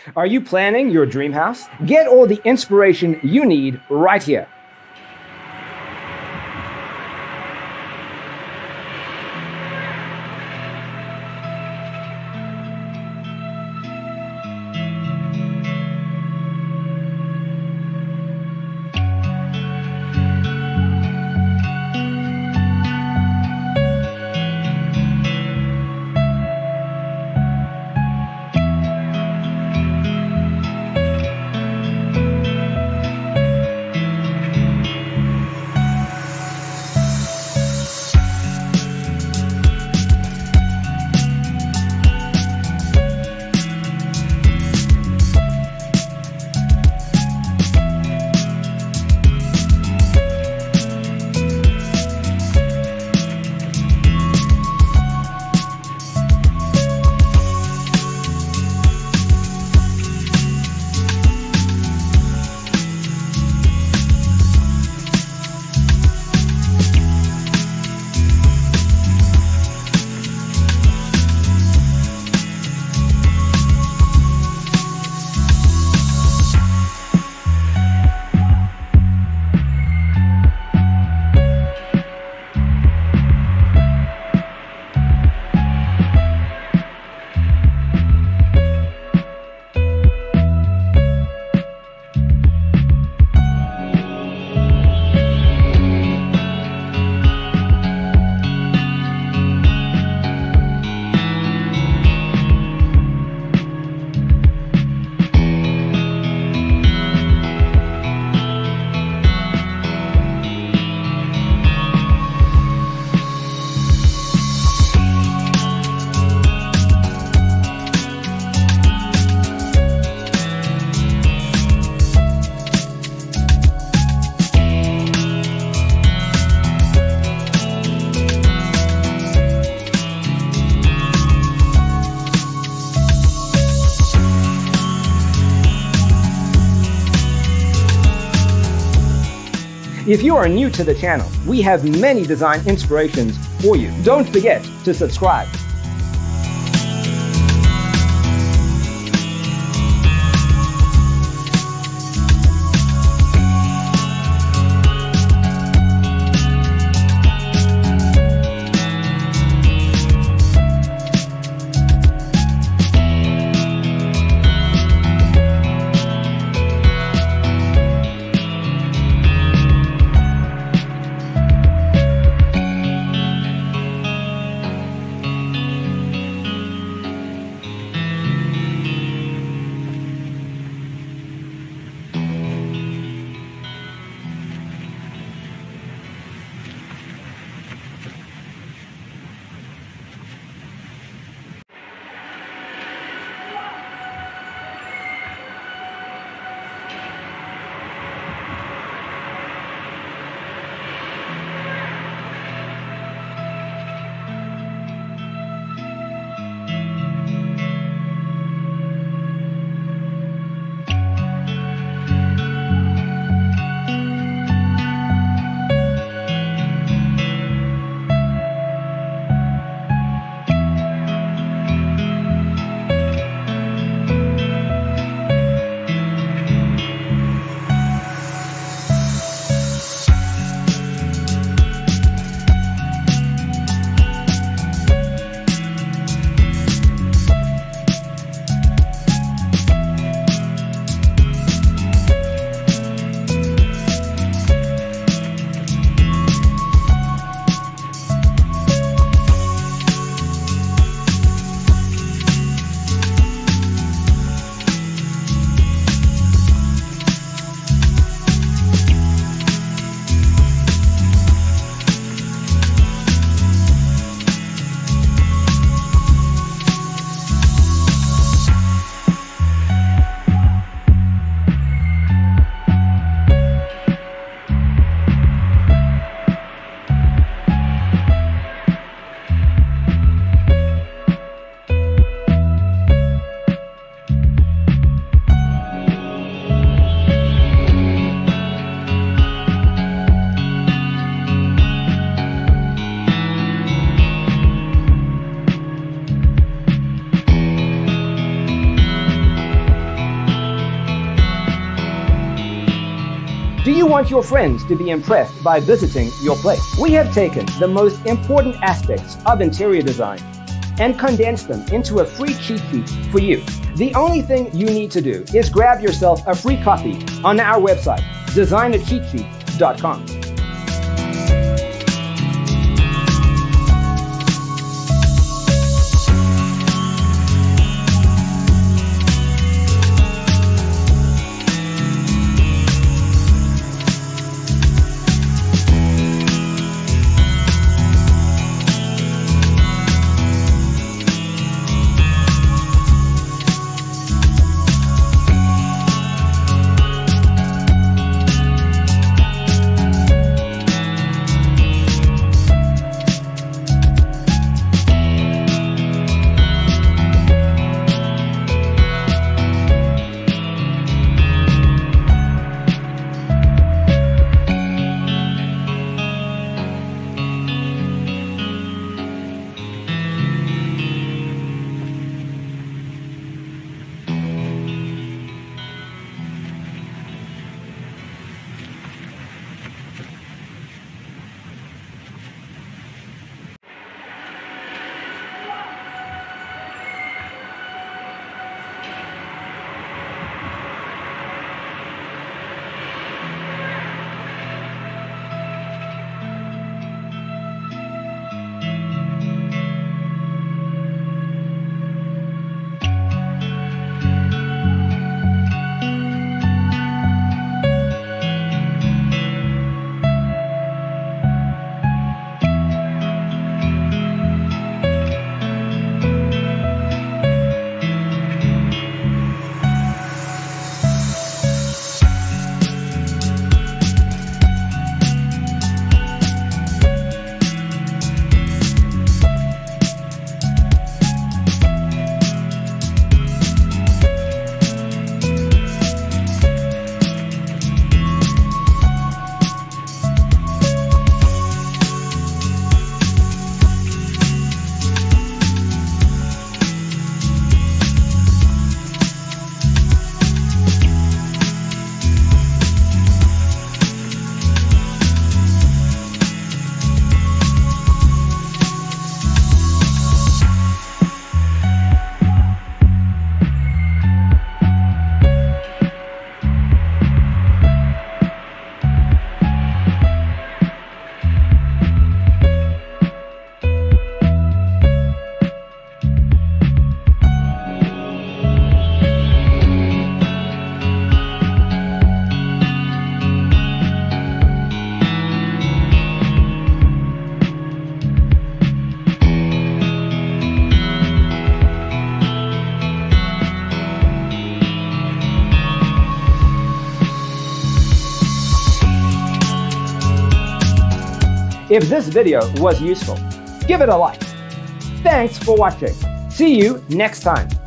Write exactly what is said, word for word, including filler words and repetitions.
Are you planning your dream house? Get all the inspiration you need right here. If you are new to the channel, we have many design inspirations for you. Don't forget to subscribe. Do you want your friends to be impressed by visiting your place? We have taken the most important aspects of interior design and condensed them into a free cheat sheet for you. The only thing you need to do is grab yourself a free copy on our website, designer cheat sheet dot com. If this video was useful, give it a like. Thanks for watching. See you next time.